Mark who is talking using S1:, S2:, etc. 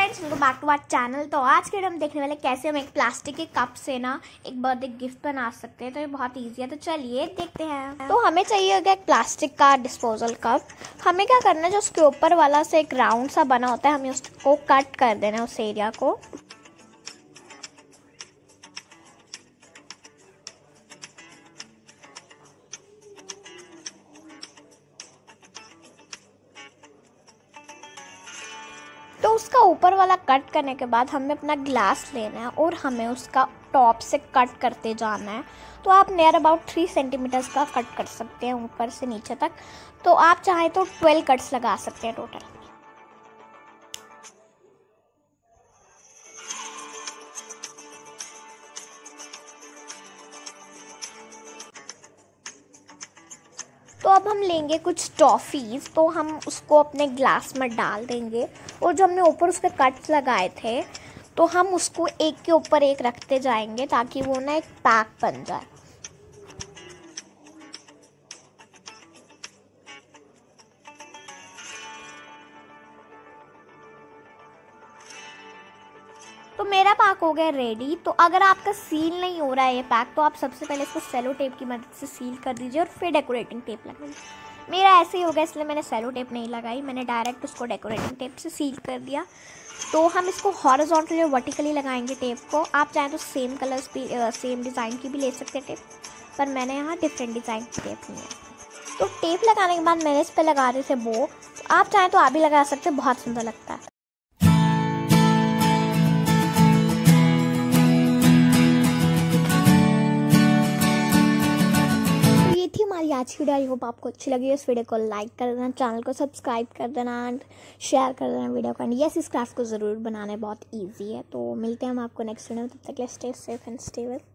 S1: Friends, welcome back to our channel. तो आज के हम देखने वाले कैसे हम एक प्लास्टिक के कप से ना एक बर्थडे गिफ्ट बना सकते हैं। तो ये बहुत इजी है, तो चलिए देखते हैं। तो हमें चाहिए होगा एक प्लास्टिक का डिस्पोजल कप। हमें क्या करना है, जो उसके ऊपर वाला से एक राउंड सा बना होता है, हमें उसको कट कर देना है, उस एरिया को। तो उसका ऊपर वाला कट करने के बाद हमें अपना ग्लास लेना है और हमें उसका टॉप से कट करते जाना है। तो आप नियर अबाउट 3 सेंटीमीटर्स का कट कर सकते हैं ऊपर से नीचे तक। तो आप चाहें तो 12 कट्स लगा सकते हैं टोटल। तो अब हम लेंगे कुछ टॉफ़ीज़, तो हम उसको अपने ग्लास में डाल देंगे और जो हमने ऊपर उसके कट्स लगाए थे तो हम उसको एक के ऊपर एक रखते जाएंगे ताकि वो ना एक पैक बन जाए। तो मेरा पैक हो गया रेडी। तो अगर आपका सील नहीं हो रहा है ये पैक, तो आप सबसे पहले इसको सेलो टेप की मदद से सील कर दीजिए और फिर डेकोरेटिंग टेप लगाइए। मेरा ऐसे ही हो गया, इसलिए मैंने सेलो टेप नहीं लगाई, मैंने डायरेक्ट उसको डेकोरेटिंग टेप से सील कर दिया। तो हम इसको हॉरिजॉन्टली और वर्टिकली लगाएंगे टेप को। आप चाहें तो सेम कलर्स भी सेम डिज़ाइन की भी ले सकते हैं टेप, पर मैंने यहाँ डिफरेंट डिज़ाइन की टेप ली है। तो टेप लगाने के बाद मैंने इस पर लगा रहे थे बो। आप चाहें तो आप भी लगा सकते हैं, बहुत सुंदर लगता है। थी हमारी आज की वीडियो। आई होप आपको अच्छी लगी। इस वीडियो को लाइक कर देना, चैनल को सब्सक्राइब कर देना एंड शेयर कर देना वीडियो को। एंड यस, इस क्राफ्ट को ज़रूर बनाना है, बहुत इजी है। तो मिलते हैं हम आपको नेक्स्ट वीडियो में। तब तक के लिए stay safe and stay well.